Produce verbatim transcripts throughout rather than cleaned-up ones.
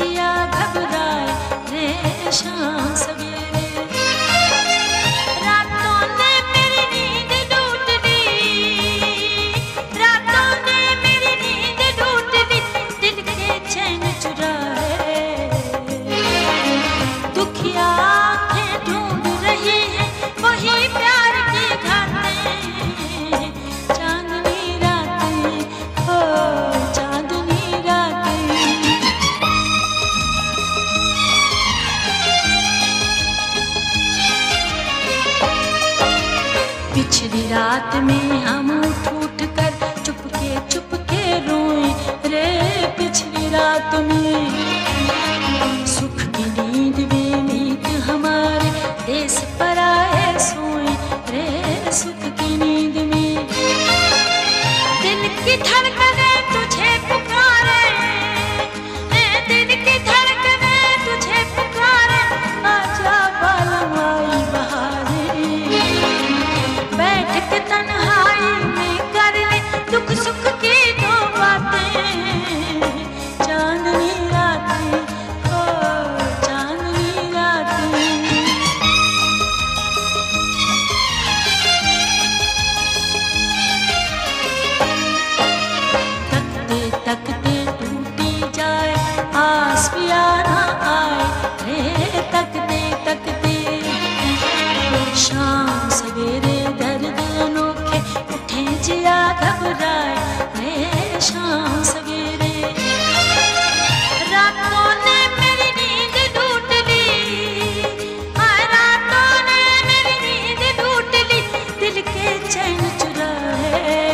दुखिया घबराए रे शाम सवेरे। रातों ने मेरी नींद लूट ली, रातों ने मेरी नींद लूट ली, दिल के चैन चुराए। दुखिया आंखें ढूंढ रही है वही प्यार की घाटें, चांदनी रातें हो चांदनी रातें। पिछली रात में हम उठ उठ कर चुपके चुपके रोए रे, पिछली रात में सुख की नींद में नींद हमारे देश पर आए सोए रे, सुख की नींद में। दिल की धड़कने तुझे पुकारे, दिल की धड़कने तुझे पुकारे, आजा बालम आई बहारे। बैठ के तन्हाई में कर ले दुख सुख की दो बातें, चांदनी रातें हो चांदनी रातें। तकते तकते टूटी जाए आस पिया ना आए रे, तकते तकते शाम सवेरे दर्द अनोखे उठे जिया घबराए रे, शाम सवेरे। रातों ने मेरी नींद लूट ली, हाँ रातों ने मेरी नींद लूट ली, दिल के चैन चुराए।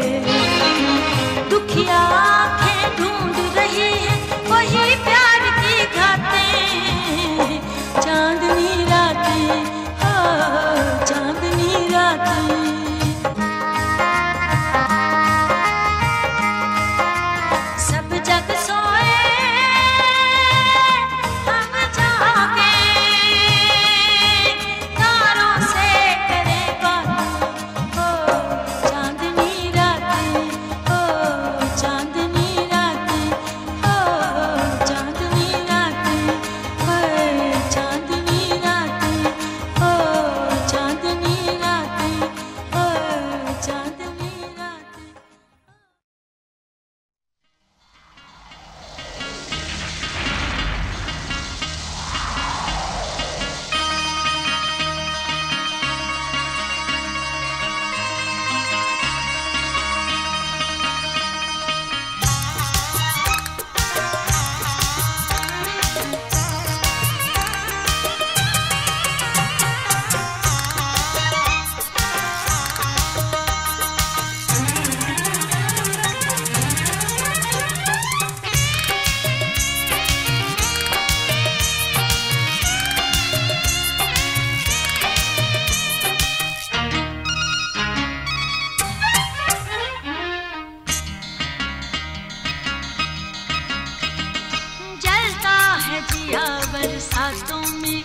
दुखिया आंखें ढूंढ रही है वही प्यार की घाटें, चांदनी रातें हो चांदनी रातें। सब जग सोए हम जागे, तारों से करे बातें हो चांदनी रातें हो चांदनी रातें हो चांदनी रातें हो चांदनी रातें हो चांदनी रातें हो चांदनी रातें। जलता है जिया बरसातों में,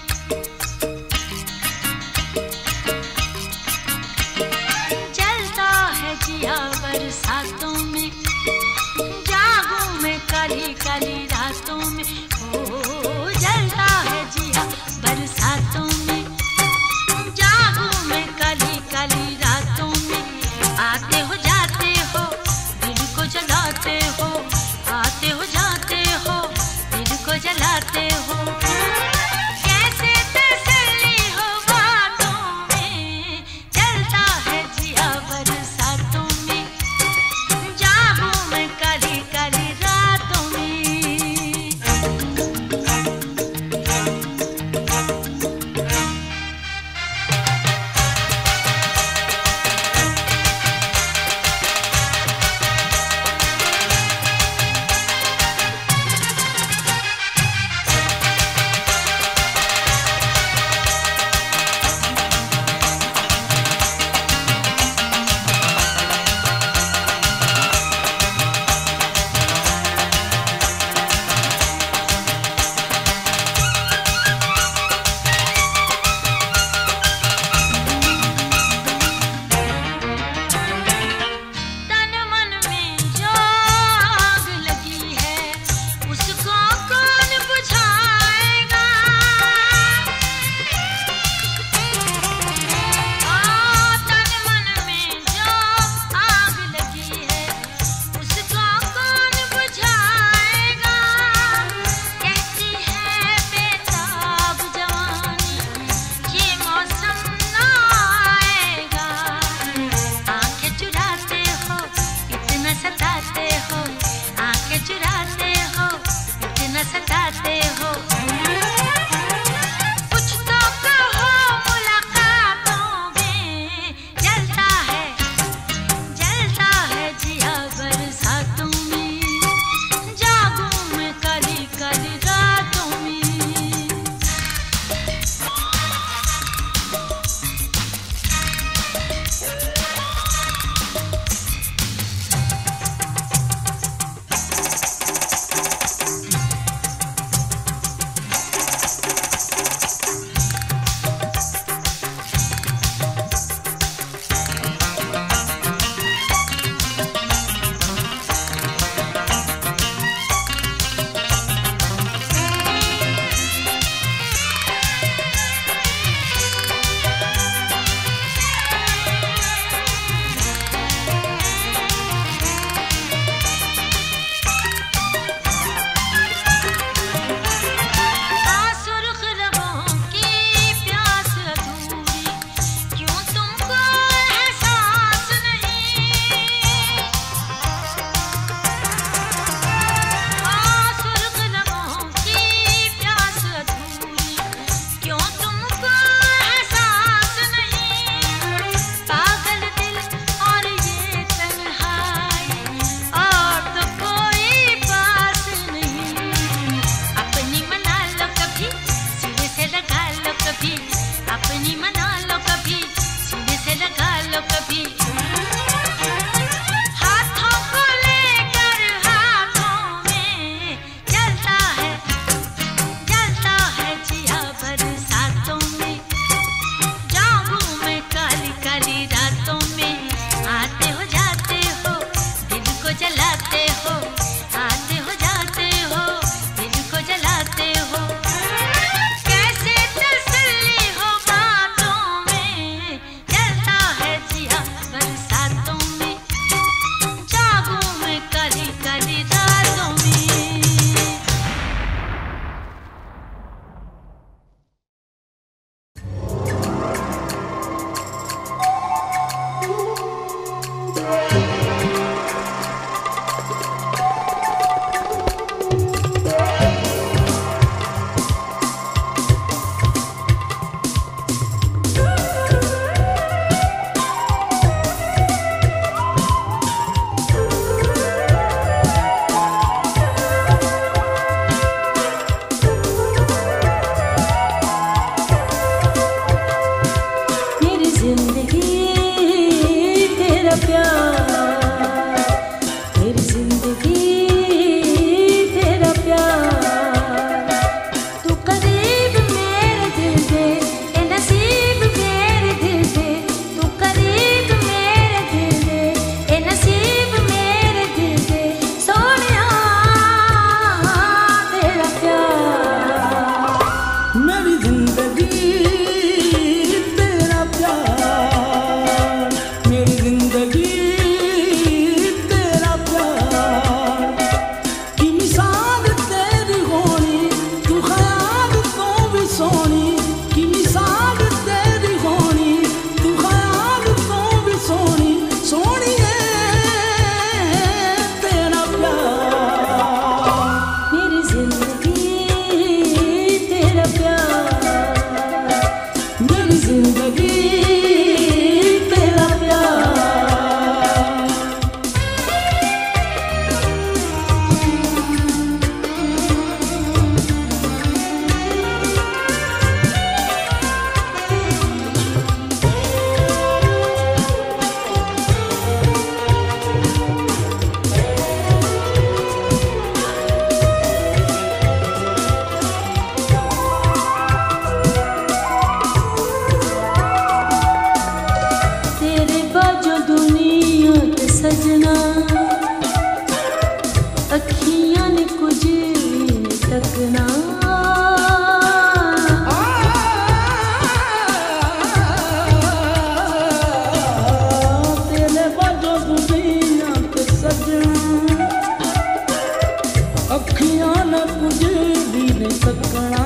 जलता है जिया बरसातों में, जागूं मैं काली काली रातों में, ओ जलता है जिया बरसातों में, जागूं मैं काली काली रातों में। आते हो जाते हो दिल को जलाते हो, आते हो जाते हो दिल को जलाते हो। कैसे तसल्ली हो बातों में, जलता है जिया बरसातों में, जागूं मैं काली काली रातों में। तेरे बाजो दुनिया ते सजना अखियां न कुछ भी नहीं सकना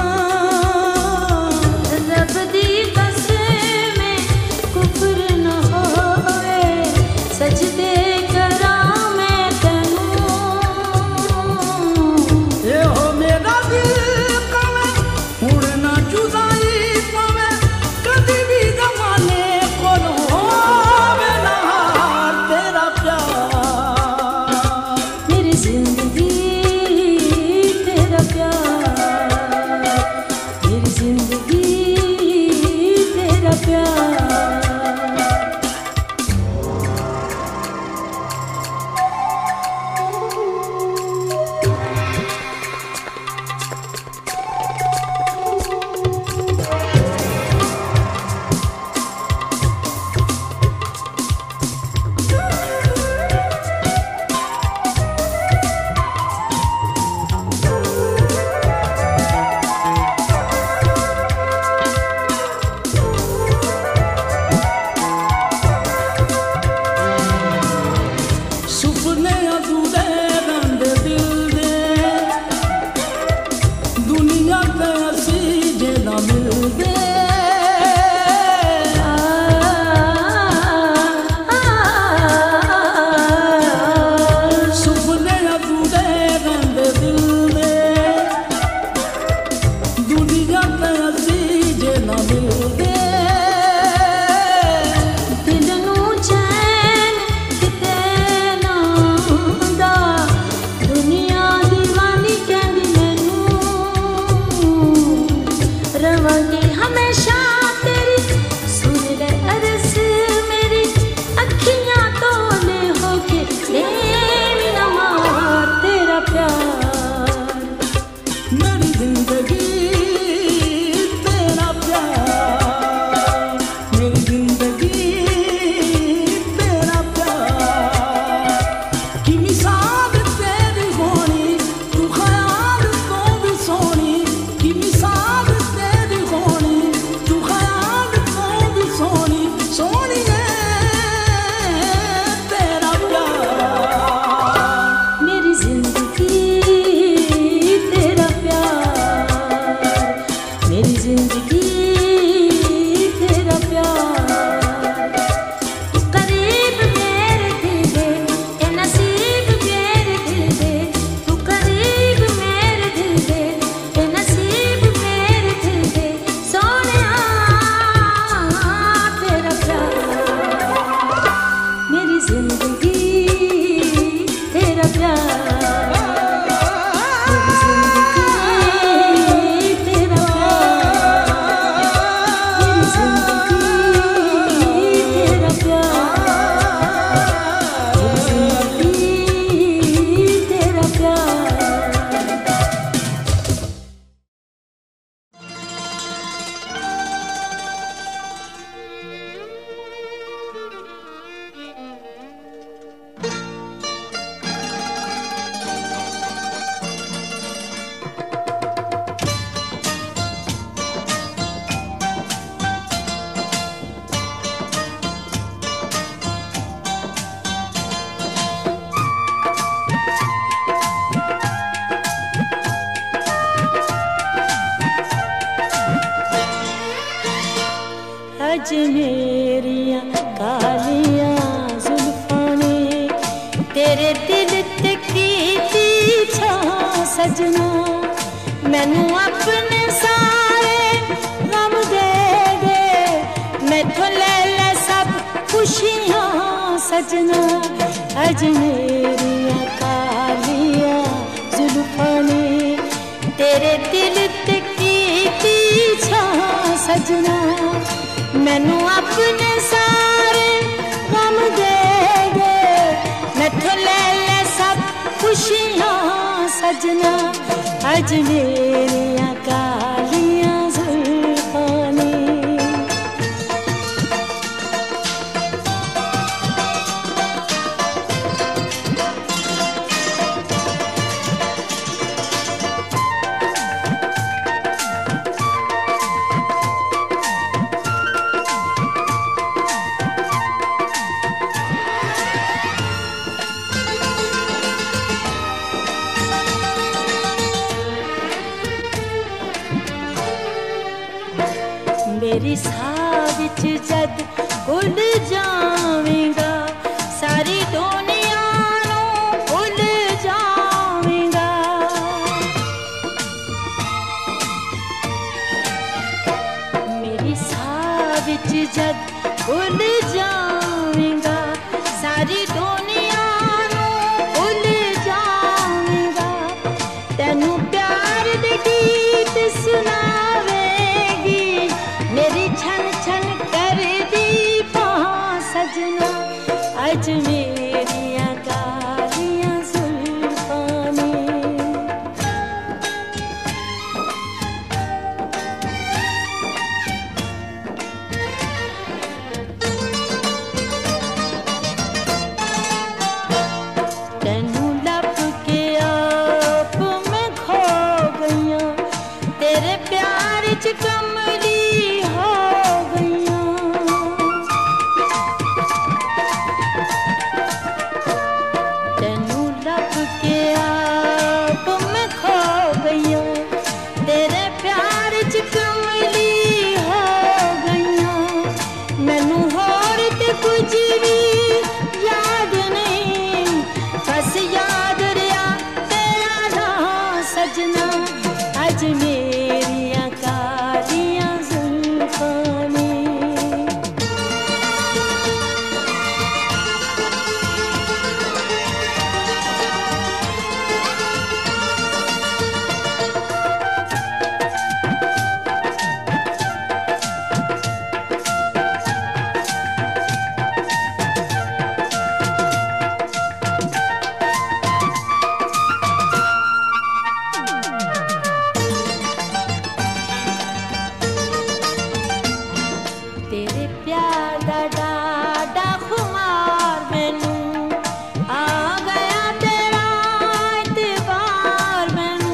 रब दी कसम कुफर न होवे सजदे करा मैं तैनू ये हो मेरा दिल कवे हुण ना जुदाई पवे कदी भी जमाने कोल होवे ना तेरा प्यार मेरी जिंदगी तेरा प्यार मेरी जिंदगी तेरा प्यार सुपने अधूरे रंदे दिल दे दुनिया ते असी जे ना मिलदे सुपने अधूरे रंदे दिल दे दुनिया ते असी जे ना मिलदे दिल नू चैन किते ना हुंदा दुनिया दीवानी कहंदी मैनू रवांगी हमेशा तेरी सुन ले अरस मेरी अखियां तोले होके लेवी ना मार तेरा प्यार मेरी जिंदगी तेरा प्यार मेरी जिंदगी तेरा प्यार कि मिसाल तेरी होनी तू ख्याल तो भी सोनी कि मिसाल तेरी होनी तू ख्याल तो भी सोनी सोनी है तेरा प्यार मेरी जिंदगी तेरा प्यार मेरी जिंदगी तेरा प्यार तू करीब मेरे दिल दे ए नसीब मेरे दिल दे तू करीब मेरे दिल दे ए नसीब मेरे दिल दे सोनिया तेरा प्यार मेरी जिंदगी तेरा प्यार मेरी जिंदगी तेरा प्यार मेरी जिंदगी तेरा प्यार मेरी जिंदगी तेरा प्यार अज मेरिया कालियां जुल्फां ने तेरे दिल ते कीती छां सजना मैनू अपने सारे गम दे दे मैथों ले ले सब खुशियां सजना अज मेरिया कालियां जुल्फां ने तेरे दिल ते कीती छां सजना मैनू अपने सारे गम दे दे मैथों ले ले सब खुशियां सजना अज मेरिया कालियां जुल्फां ने मेरी साह विच जद भुल जावेगा सारी दुनिया नूं भुल जावेगा। मेरी साह विच जद भुल जावेगा सारी दुनिया नूं भुल जावेगा। तैनू प्यार दे गीत सुनावेगी मेरी छन छन कर दी बां सजना। अज मेरियां कालियां जुल्फां ने तैनू लब के आप मैं खो गईयां तेरे प्यार च कमली हो गईयां। तैनू लब के आप मैं खो गईयां तेरे प्यार च कमली हो गईयां। मैनू होर ते कुछ भी याद नहीं बस याद रहा तेरा नाम सजना। अज मेरियां कालियां जुल्फां ने तेरे प्यार दा डाडा खुमार मैनू आ गया तेरा इतबार मैनू।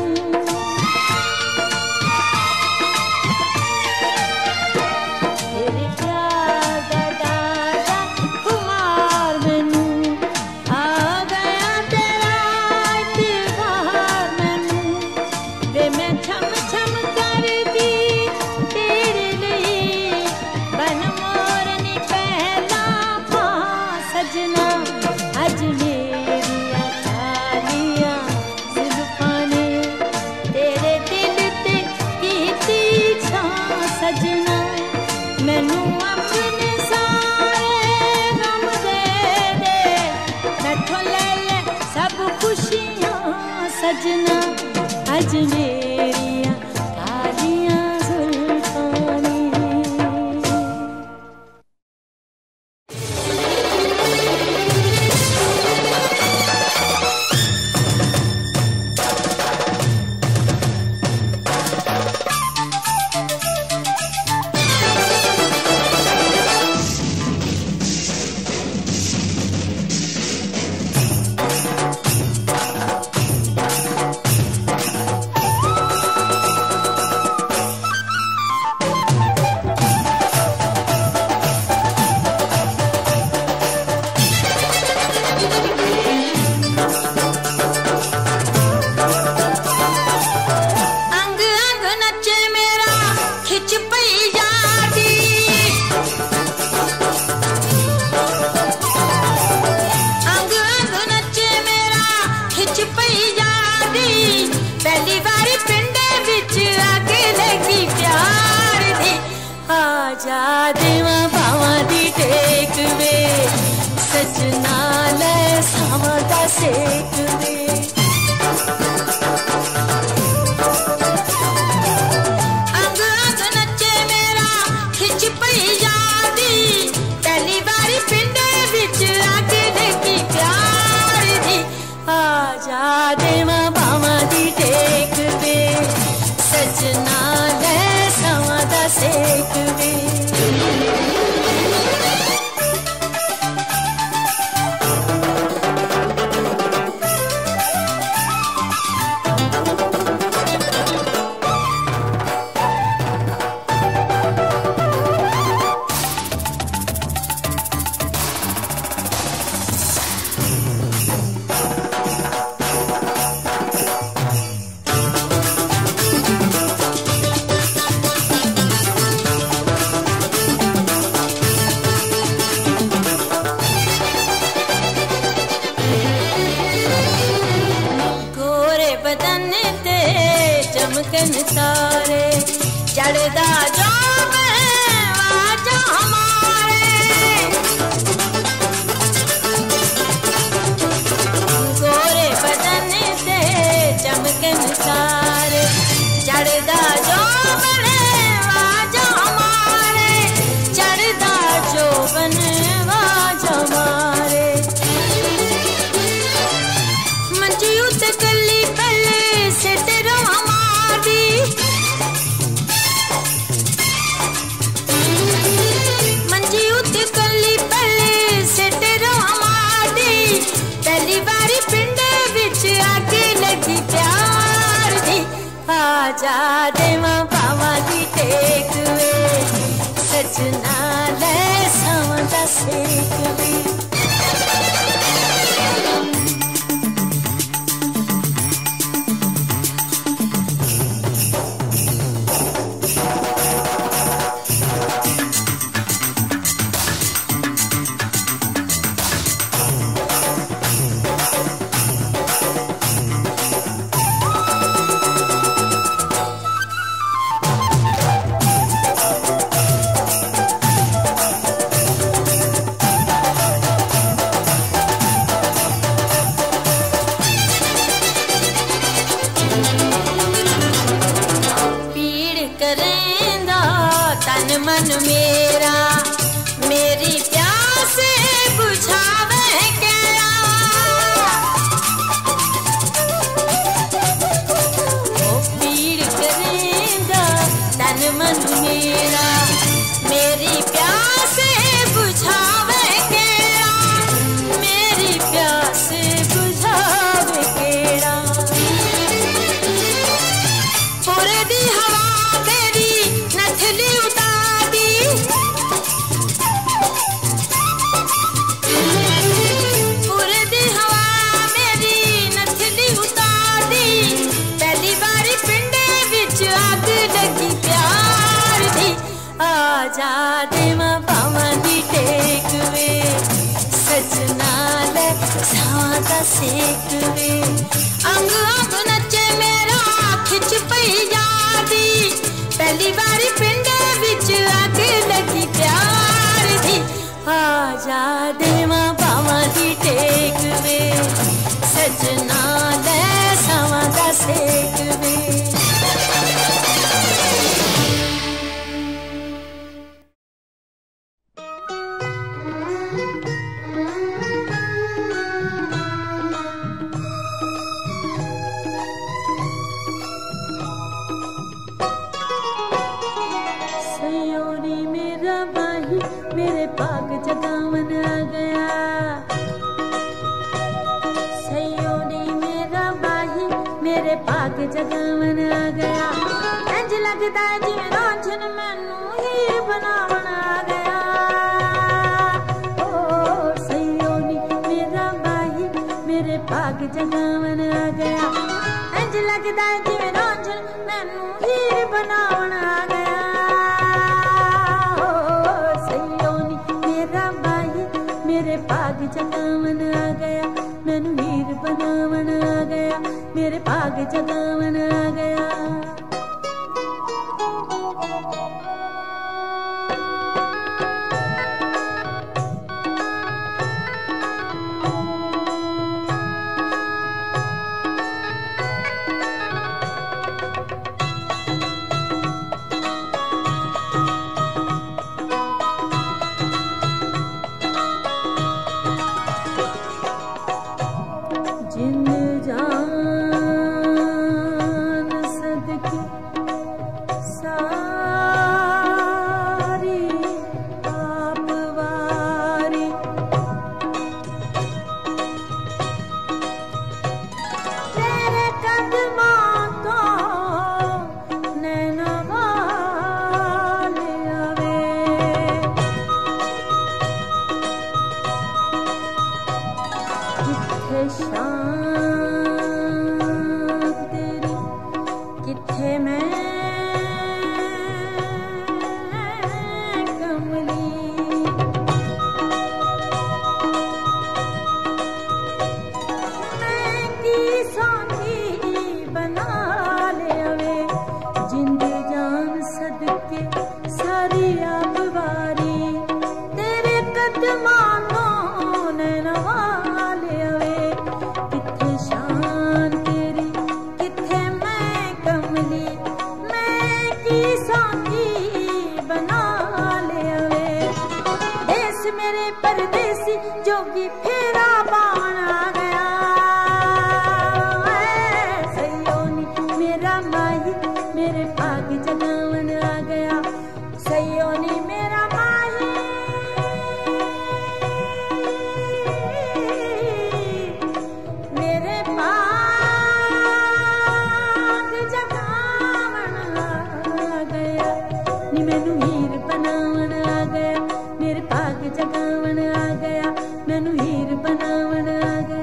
तेरे प्यार दा डाडा खुमार मैनू आ गया तेरा इतबार मैनू। वे मैं छम छम कर दी तेरे लिए बन मोरनी पहला पां सजना। अज मेरियां कालियां जुल्फां ने तेरे दिल ते कीती छां सजना। मैनू अपने सारे गम दे दे मैथों ले ले सब खुशियां सजना। अज मेरियां कालियां जुल्फां ने अंग अंग नचे मेरा खिच पई यादी। अंग अंग नचे मेरा खिच पई यादी। पहली बारी पिंडे विच अग लगी प्यार दी। आजा देवां बावां दी टेक वे सजना ले सावां दा सेक वे। अंग अंग नचे मेरा खिच पई यादी। पहली बारी पिंडे विच अग लगी प्यार दी। आजा देवां बावां दी टेक वे सजना ले सावां दा सेक वे। चमकन तारे चढ़दा जो वाजा हमारे गोरे बदन से चमकन तारे चढ़दा जो वाजा हमारे चढ़दा जो वाजा हमारे मंजी उत कली पले सिट रो हमारी मंजी उत कली पले सिट रो हमारी पहली बारी पिंड विच आके लगी प्यार दी आजा देवा पावा दी टेक वे सजना ले सावां दा सेक वे मन मेरा मेरी प्यास बुझावे क्या ओ पीड़ करेंदा तन मन मेरा मेरी प्यास बुझावे क्या मेरी प्यास बुझावे केड़ा पूरे दी हवा तेरी नथली आजा देवा पावां दी टेक वे सजना ले सावां दा सेक वे अंग अंग नचे मेरा खिच पई यादी पहली बारी पिंड विच आके लगी प्यार दी आजा देवा पावां दी टेक वे सजना ले सावां दा सेक वे मेरे पाग जगावन आ गया सयोनी मेरा बाही मेरे पाग जगावन आ गया इंज लगदा जिवें रांझन मैनू हीर बनावन आ गया ओ सयोनी मेरा बाही मेरे पाग जगावन आ गया इंज लगदा जिवें रांझन मैनू हीर बनावन आ गया मेरे पाग जगावन आ गया मैनू हीर बनावन आ गया मेरे पाग जगावन आ गया जिन जान नी मैनू हीर बनावन आ गया, मेरे भाग जगावन आ गया, मैनू हीर बनावन आ गया।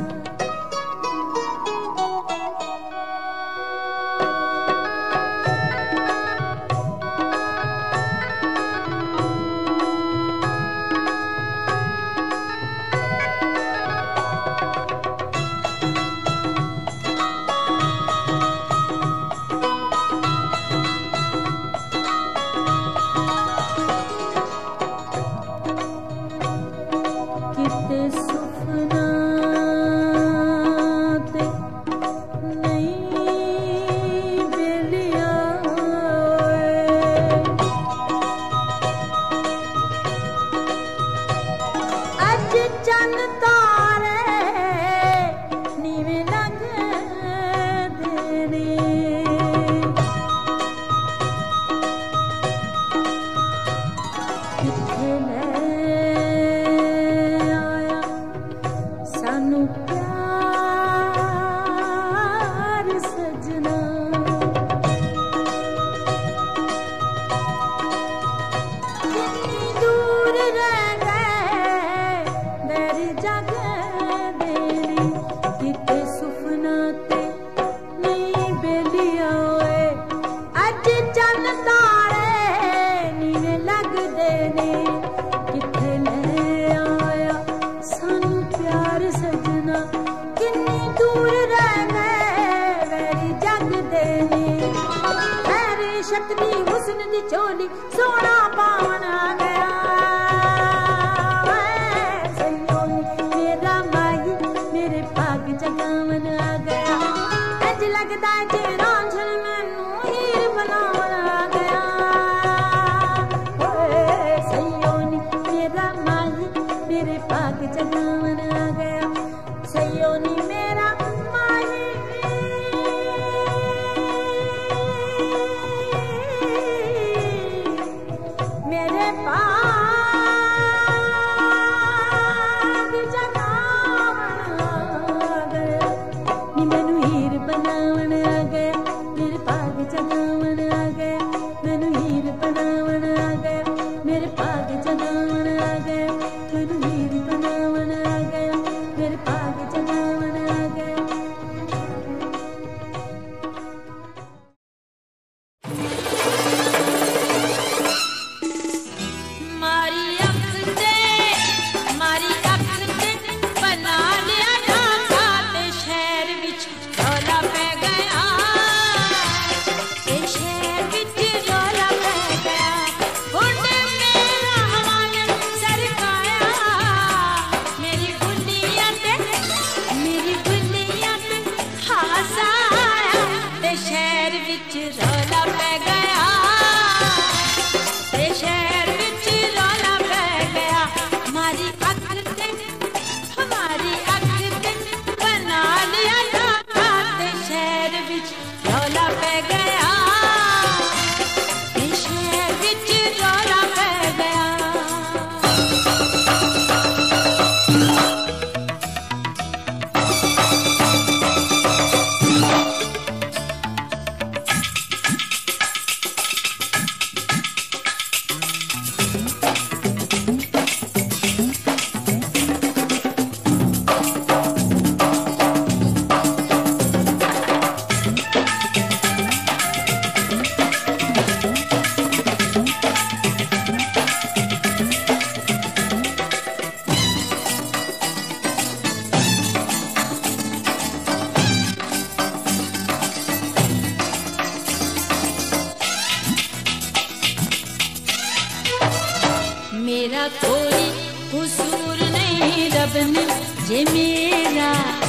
मेरा कोई कसूर नहीं रब ने जे मेरा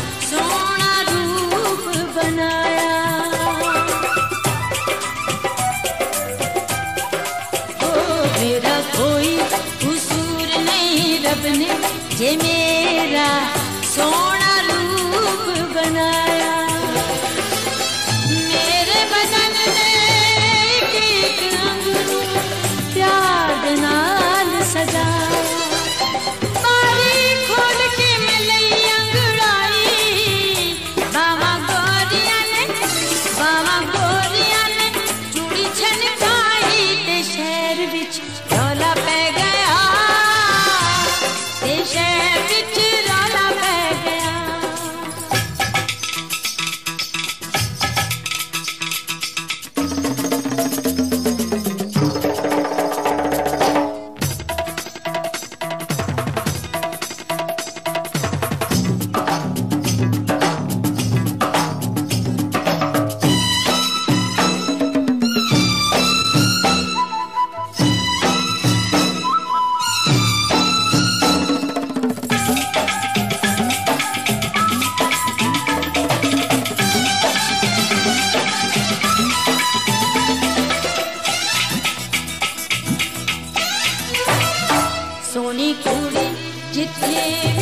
सोना रूप बनाया। ओ मेरा कोई कसूर नहीं रब ने जे मेरा सोना रूप बनाया। मेरे बदन ने एक एक अंग प्यार नाल सजाया। बारी खोल के मिलई अंगड़ाई बावा गोरिया ने कुड़ी जिथे